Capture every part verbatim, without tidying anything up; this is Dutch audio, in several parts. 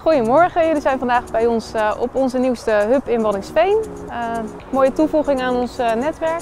Goedemorgen, jullie zijn vandaag bij ons uh, op onze nieuwste hub in Waddinxveen. Uh, mooie toevoeging aan ons uh, netwerk.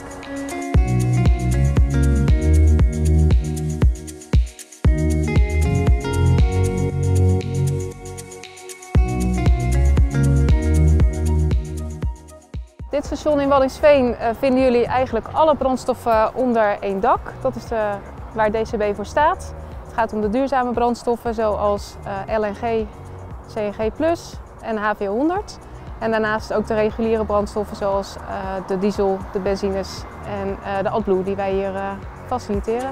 Dit station in Waddinxveen uh, vinden jullie eigenlijk alle brandstoffen onder één dak. Dat is uh, waar D C B voor staat. Het gaat om de duurzame brandstoffen zoals uh, L N G, C N G plus en H V honderd. En daarnaast ook de reguliere brandstoffen zoals uh, de diesel, de benzines en uh, de AdBlue die wij hier uh, faciliteren.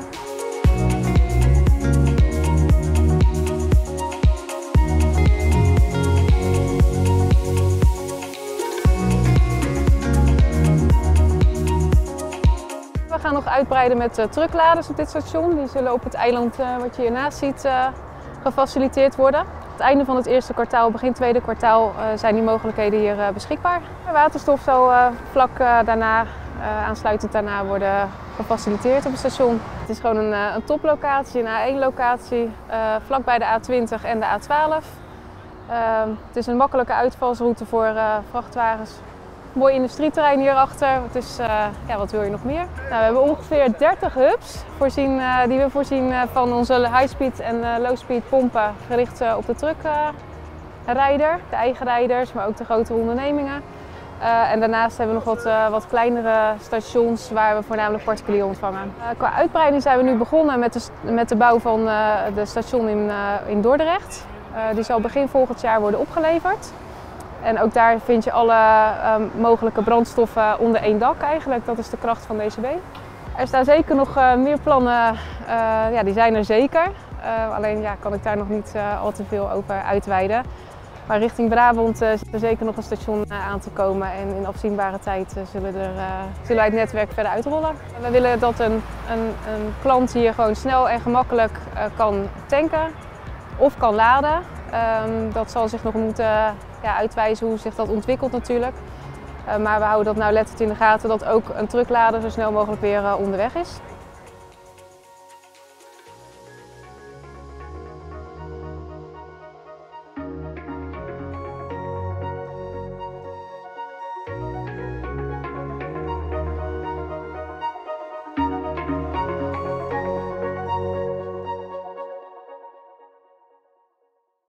We gaan nog uitbreiden met uh, truckladers op dit station. Die zullen op het eiland uh, wat je hiernaast ziet uh, gefaciliteerd worden. Aan het einde van het eerste kwartaal, begin tweede kwartaal, uh, zijn die mogelijkheden hier uh, beschikbaar. Waterstof zal uh, vlak uh, daarna, uh, aansluitend daarna worden gefaciliteerd op het station. Het is gewoon een, uh, een toplocatie, een A één locatie, uh, vlakbij de A twintig en de A twaalf. Uh, het is een makkelijke uitvalsroute voor uh, vrachtwagens. Mooi industrieterrein hierachter. Het is, uh, ja, wat wil je nog meer? Nou, we hebben ongeveer dertig hubs voorzien, uh, die we voorzien uh, van onze high-speed en uh, low-speed pompen gericht uh, op de truckrijder, uh, de eigen rijders, maar ook de grotere ondernemingen. Uh, en daarnaast hebben we nog wat, uh, wat kleinere stations waar we voornamelijk particulier ontvangen. Uh, qua uitbreiding zijn we nu begonnen met de, met de bouw van uh, de station in, uh, in Dordrecht. Uh, die zal begin volgend jaar worden opgeleverd. En ook daar vind je alle um, mogelijke brandstoffen onder één dak eigenlijk. Dat is de kracht van D C B. Er staan zeker nog uh, meer plannen, uh, ja, die zijn er zeker. Uh, alleen ja, kan ik daar nog niet uh, al te veel over uitweiden. Maar richting Brabant uh, zit er zeker nog een station uh, aan te komen. En in afzienbare tijd uh, zullen, er, uh, zullen wij het netwerk verder uitrollen. We willen dat een, een, een klant hier gewoon snel en gemakkelijk uh, kan tanken of kan laden. Um, dat zal zich nog moeten ja, uitwijzen hoe zich dat ontwikkelt natuurlijk. Uh, maar we houden dat nou letterlijk in de gaten dat ook een trucklader zo snel mogelijk weer uh, onderweg is.